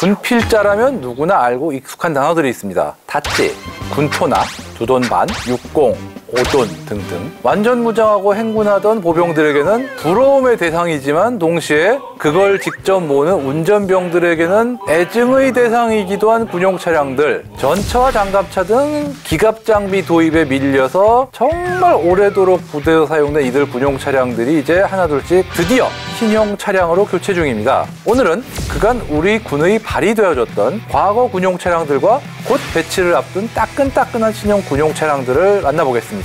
군필자라면 누구나 알고 익숙한 단어들이 있습니다. 닷지, 군토나, 두돈반, 육공, 오돈 등등. 완전 무장하고 행군하던 보병들에게는 부러움의 대상이지만 동시에 그걸 직접 모는 운전병들에게는 애증의 대상이기도 한 군용 차량들. 전차와 장갑차 등 기갑 장비 도입에 밀려서 정말 오래도록 부대에서 사용된 이들 군용 차량들이 이제 하나둘씩 드디어 신형 차량으로 교체 중입니다. 오늘은 그간 우리 군의 발이 되어줬던 과거 군용 차량들과 곧 배치를 앞둔 따끈따끈한 신형 군용 차량들을 만나보겠습니다.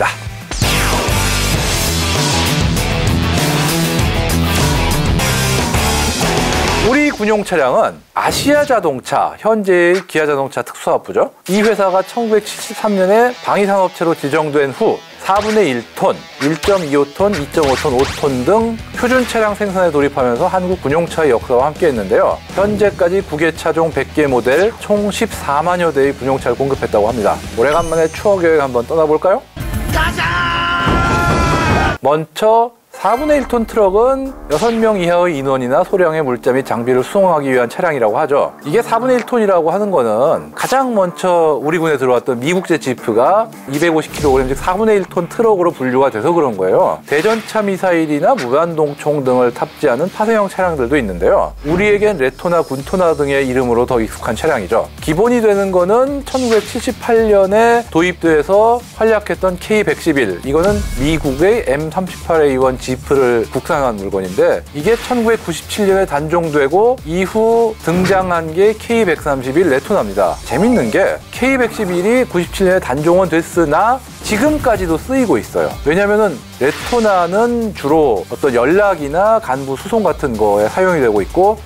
우리 군용 차량은 아시아자동차, 현재의 기아자동차 특수합부죠. 이 회사가 1973년에 방위산업체로 지정된 후 4분의 1톤, 1.25톤, 2.5톤, 5톤 등 표준 차량 생산에 돌입하면서 한국 군용차의 역사와 함께했는데요. 현재까지 국외 차종 100개 모델 총 14만여 대의 군용차를 공급했다고 합니다. 오래간만에 추억 여행 한번 떠나볼까요? 가자! 먼저 4분의 1톤 트럭은 6명 이하의 인원이나 소량의 물자 및 장비를 수송하기 위한 차량이라고 하죠. 이게 4분의 1톤이라고 하는 거는 가장 먼저 우리 군에 들어왔던 미국제 지프가 250kg, 즉 4분의 1톤 트럭으로 분류가 돼서 그런 거예요. 대전차 미사일이나 무한동총 등을 탑재하는 파생형 차량들도 있는데요. 우리에겐 레토나, 군토나 등의 이름으로 더 익숙한 차량이죠. 기본이 되는 거는 1978년에 도입돼서 활약했던 K111. 이거는 미국의 M38A1 지프를 국산한 물건인데 이게 1997년에 단종되고 이후 등장한 게 K131 레토나입니다. 재밌는 게 K111이 97년에 단종은 됐으나 지금까지도 쓰이고 있어요. 왜냐면은 레토나는 주로 어떤 연락이나 간부 수송 같은 거에 사용이 되고 있고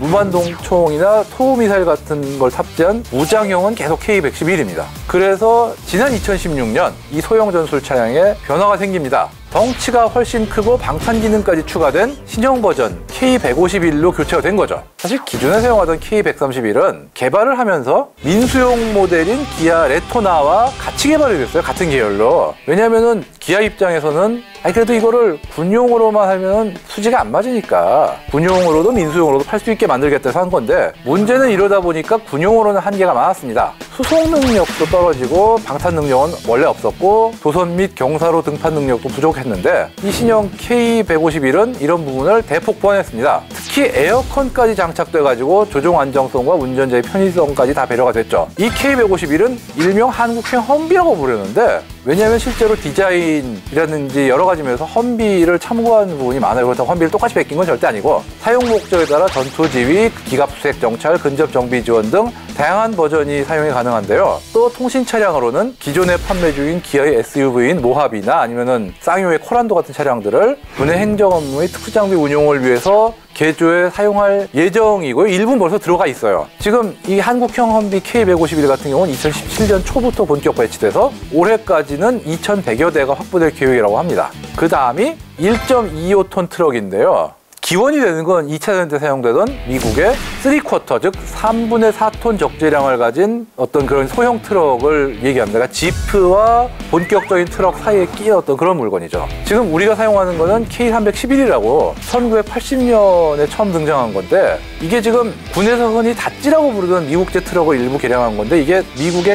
무반동총이나 토미사일 같은 걸 탑재한 무장형은 계속 K111입니다. 그래서 지난 2016년 이 소형 전술 차량에 변화가 생깁니다. 덩치가 훨씬 크고 방탄 기능까지 추가된 신형 버전 K151로 교체가 된 거죠. 사실 기존에 사용하던 K131은 개발을 하면서 민수용 모델인 기아 레토나와 같이 개발이 됐어요. 같은 계열로. 왜냐면은 기아 입장에서는 그래도 이거를 군용으로만 하면 수지가 안 맞으니까 군용으로도 민수용으로도 팔 수 있게 만들겠다 해서 한 건데 문제는 이러다 보니까 군용으로는 한계가 많았습니다. 수송 능력도 떨어지고 방탄 능력은 원래 없었고 도선 및 경사로 등판 능력도 부족했는데 이 신형 K151은 이런 부분을 대폭 보완했습니다. 특히 에어컨까지 장착돼가지고 조종 안정성과 운전자의 편의성까지 다 배려가 됐죠. 이 K151은 일명 한국형 험비라고 부르는데 왜냐하면 실제로 디자인이라든지 여러 가지 면에서 험비를 참고한 부분이 많아요. 그렇다고 험비를 똑같이 베낀 건 절대 아니고 사용 목적에 따라 전투 지휘, 기갑 수색 정찰, 근접 정비 지원 등 다양한 버전이 사용이 가능한데요. 또 통신 차량으로는 기존에 판매 중인 기아의 SUV인 모하비나 아니면은 쌍용의 코란도 같은 차량들을 군의 행정 업무의 특수 장비 운용을 위해서 개조에 사용할 예정이고요. 일부는 벌써 들어가 있어요. 지금 이 한국형 험비 K151 같은 경우는 2017년 초부터 본격 배치돼서 올해까지는 2,100여 대가 확보될 계획이라고 합니다. 그 다음이 1.25톤 트럭인데요. 기원이 되는 건 2차 대전 때 사용되던 미국의 3쿼터, 즉 3분의 4톤 적재량을 가진 어떤 그런 소형 트럭을 얘기합니다. 그러니까 지프와 본격적인 트럭 사이에 끼었던 그런 물건이죠. 지금 우리가 사용하는 거는 K311이라고 1980년에 처음 등장한 건데 이게 지금 군에서 흔히 닷지라고 부르던 미국제 트럭을 일부 개량한 건데 이게 미국의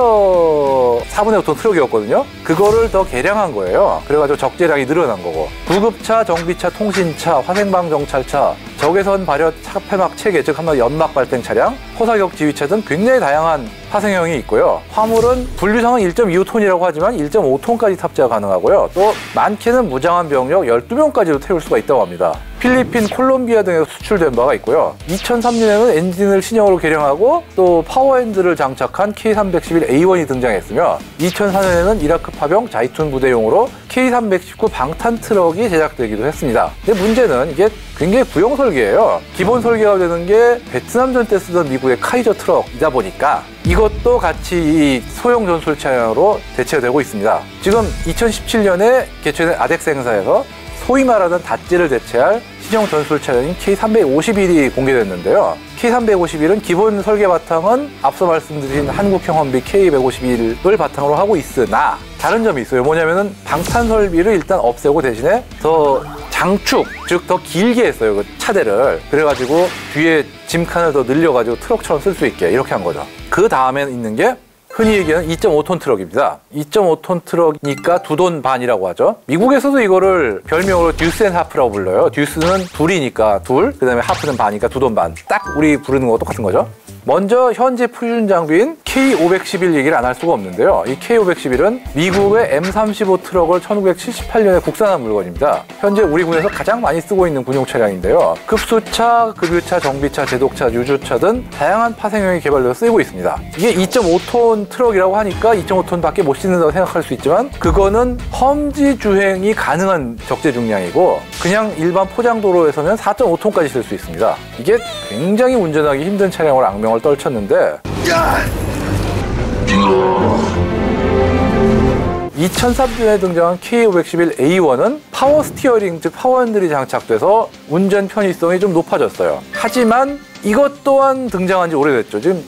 카이저 4분의 5톤 트럭이었거든요. 그거를 더 개량한 거예요. 그래가지고 적재량이 늘어난 거고 구급차, 정비차, 통신차, 화생방 정찰차, 적외선 발열 차폐막 체계, 즉 한마디로 연막 발생 차량, 포사격 지휘차 등 굉장히 다양한 파생형이 있고요. 화물은 분류상은 1.25톤이라고 하지만 1.5톤까지 탑재가 가능하고요. 또 많게는 무장한 병력 12명까지도 태울 수가 있다고 합니다. 필리핀, 콜롬비아 등에서 수출된 바가 있고요. 2003년에는 엔진을 신형으로 개량하고 또 파워핸들을 장착한 K311A1이 등장했으며 2004년에는 이라크 파병 자이툰 부대용으로 K319 방탄 트럭이 제작되기도 했습니다. 근데 문제는 이게 굉장히 구형 설계예요. 기본 설계가 되는 게 베트남전 때 쓰던 미국의 카이저 트럭이다 보니까 이것도 같이 이 소형 전술 차량으로 대체되고 있습니다. 지금 2017년에 개최된 아덱스 행사에서 소위 말하는 닷지를 대체할 신형 전술 차량인 K351이 공개됐는데요. K351은 기본 설계 바탕은 앞서 말씀드린 한국형 험비 K151을 바탕으로 하고 있으나 다른 점이 있어요. 뭐냐면은 방탄 설비를 일단 없애고 대신에 더 장축, 즉 더 길게 했어요. 그 차대를. 그래가지고 뒤에 짐 칸을 더 늘려가지고 트럭처럼 쓸 수 있게 이렇게 한 거죠. 그 다음에 있는 게 흔히 얘기하는 2.5톤 트럭입니다. 2.5톤 트럭이니까 2돈 반이라고 하죠. 미국에서도 이거를 별명으로 듀스 앤 하프라고 불러요. 듀스는 둘이니까 둘, 그 다음에 하프는 반이니까 2돈 반. 딱 우리 부르는 거 똑같은 거죠. 먼저 현재 표준 장비인 K511 얘기를 안 할 수가 없는데요. 이 K511은 미국의 M35 트럭을 1978년에 국산한 물건입니다. 현재 우리 군에서 가장 많이 쓰고 있는 군용 차량인데요. 급수차, 급유차, 정비차, 제독차, 유조차 등 다양한 파생형이 개발되어 쓰이고 있습니다. 이게 2.5톤 트럭이라고 하니까 2.5톤밖에 못 싣는다고 생각할 수 있지만 그거는 험지 주행이 가능한 적재 중량이고 그냥 일반 포장도로에서는 4.5톤까지 쓸 수 있습니다. 이게 굉장히 운전하기 힘든 차량으로 악명을 떨쳤는데 2003년에 등장한 K511A1은 파워 스티어링, 즉 파워 핸들이 장착돼서 운전 편의성이 좀 높아졌어요. 하지만 이것 또한 등장한 지 오래됐죠. 지금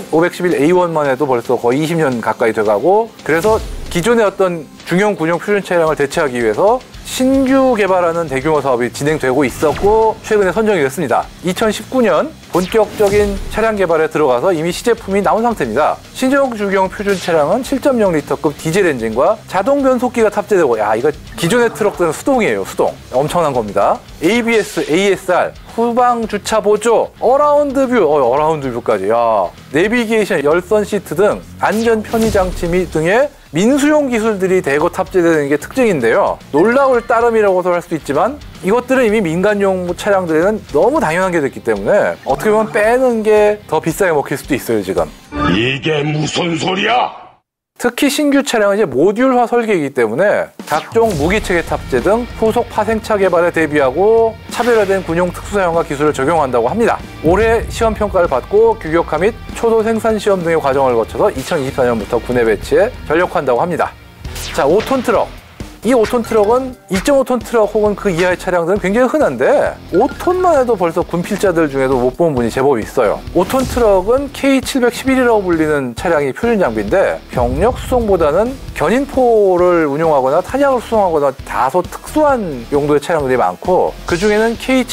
K511A1만 해도 벌써 거의 20년 가까이 돼가고 그래서 기존의 어떤 중형 군용 표준 차량을 대체하기 위해서 신규 개발하는 대규모 사업이 진행되고 있었고 최근에 선정이 됐습니다. 2019년 본격적인 차량 개발에 들어가서 이미 시제품이 나온 상태입니다. 신형 중형 표준 차량은 7.0L급 디젤 엔진과 자동 변속기가 탑재되고 이거 기존의 트럭들은 수동이에요. 수동. 엄청난 겁니다. ABS, ASR, 후방 주차 보조, 어라운드 뷰, 어라운드 뷰까지. 내비게이션, 열선 시트 등 안전 편의 장치 등의 민수용 기술들이 대거 탑재되는 게 특징인데요. 놀라울 따름이라고도 할 수도 있지만 이것들은 이미 민간용 차량들에는 너무 당연한 게 됐기 때문에 어떻게 보면 빼는 게 더 비싸게 먹힐 수도 있어요, 지금. 이게 무슨 소리야? 특히 신규 차량은 이제 모듈화 설계이기 때문에 각종 무기체계 탑재 등 후속 파생차 개발에 대비하고 차별화된 군용 특수사양과 기술을 적용한다고 합니다. 올해 시험평가를 받고 규격화 및 초도 생산 시험 등의 과정을 거쳐서 2024년부터 군에 배치에 전력화한다고 합니다. 자, 5톤 트럭. 이 5톤 트럭은 2.5톤 트럭 혹은 그 이하의 차량들은 굉장히 흔한데 5톤만 해도 벌써 군필자들 중에도 못 본 분이 제법 있어요. 5톤 트럭은 K711이라고 불리는 차량이 표준 장비인데 병력 수송보다는 견인포를 운용하거나 탄약을 수송하거나 다소 특수한 용도의 차량들이 많고 그중에는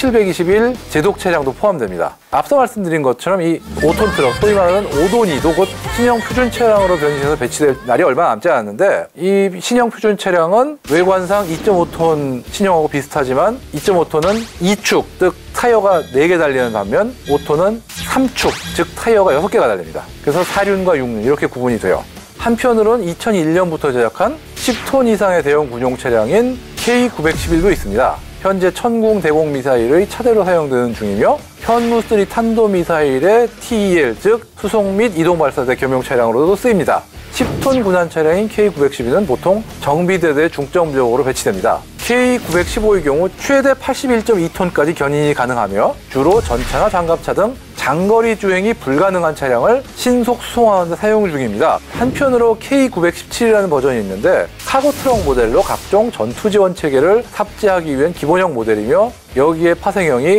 K721 제독 차량도 포함됩니다. 앞서 말씀드린 것처럼 이 5톤 트럭, 소위 말하는 5돈이도 곧 신형 표준 차량으로 변신해서 배치될 날이 얼마 남지 않았는데 이 신형 표준 차량은 외관상 2.5톤 신형하고 비슷하지만 2.5톤은 2축, 즉 타이어가 4개 달리는 반면 5톤은 3축, 즉 타이어가 6개가 달립니다. 그래서 4륜과 6륜 이렇게 구분이 돼요. 한편으로는 2001년부터 제작한 10톤 이상의 대형 군용 차량인 K911도 있습니다. 현재 천궁 대공 미사일의 차대로 사용되는 중이며 현무3 탄도미사일의 TEL, 즉 수송 및 이동 발사대 겸용 차량으로도 쓰입니다. 10톤 군한 차량인 K912는 보통 정비대대에 중점적으로 배치됩니다. K915의 경우 최대 81.2톤까지 견인이 가능하며 주로 전차나 장갑차 등 장거리 주행이 불가능한 차량을 신속 수송하는 데 사용 중입니다. 한편으로 K917이라는 버전이 있는데 카고 트럭 모델로 각종 전투 지원 체계를 탑재하기 위한 기본형 모델이며 여기에 파생형이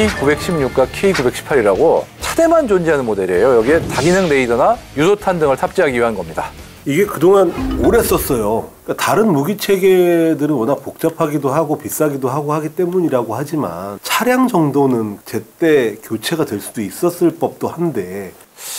K916과 K918이라고 차대만 존재하는 모델이에요. 여기에 다기능 레이더나 유도탄 등을 탑재하기 위한 겁니다. 이게 그동안 오래 썼어요. 그러니까 다른 무기 체계들은 워낙 복잡하기도 하고 비싸기도 하고 하기 때문이라고 하지만 차량 정도는 제때 교체가 될 수도 있었을 법도 한데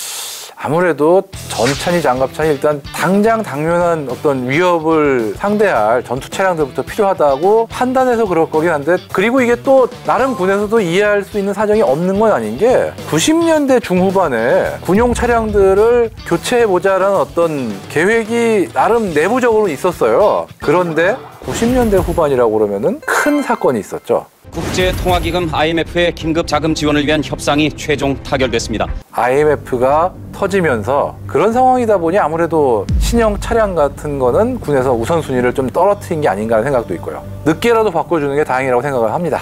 아무래도 전차니 장갑차니 일단 당장 당면한 어떤 위협을 상대할 전투 차량들부터 필요하다고 판단해서 그럴 거긴 한데 그리고 이게 또 나름 군에서도 이해할 수 있는 사정이 없는 건 아닌 게 90년대 중후반에 군용 차량들을 교체해보자라는 어떤 계획이 나름 내부적으로 있었어요. 그런데 90년대 후반이라고 그러면은 큰 사건이 있었죠. 국제통화기금 IMF의 긴급 자금 지원을 위한 협상이 최종 타결됐습니다. IMF가 터지면서 그런 상황이다 보니 아무래도 신형 차량 같은 거는 군에서 우선순위를 좀 떨어뜨린 게 아닌가 하는 생각도 있고요. 늦게라도 바꿔주는 게 다행이라고 생각을 합니다.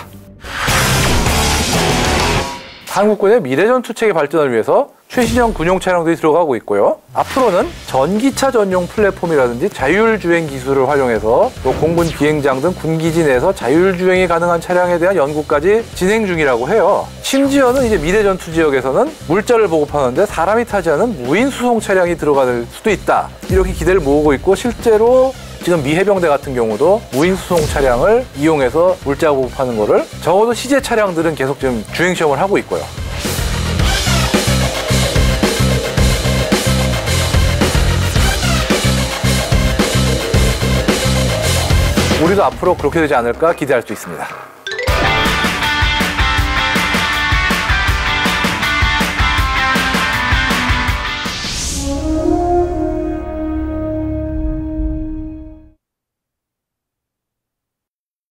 한국군의 미래전투체계 발전을 위해서 최신형 군용 차량들이 들어가고 있고요. 앞으로는 전기차 전용 플랫폼이라든지 자율주행 기술을 활용해서 또 공군 비행장 등 군기지 내에서 자율주행이 가능한 차량에 대한 연구까지 진행 중이라고 해요. 심지어는 이제 미래전투 지역에서는 물자를 보급하는데 사람이 타지 않은 무인 수송 차량이 들어갈 수도 있다. 이렇게 기대를 모으고 있고 실제로 지금 미 해병대 같은 경우도 무인 수송 차량을 이용해서 물자 보급하는 거를 적어도 시제 차량들은 계속 지금 주행 시험을 하고 있고요. 우리도 앞으로 그렇게 되지 않을까 기대할 수 있습니다.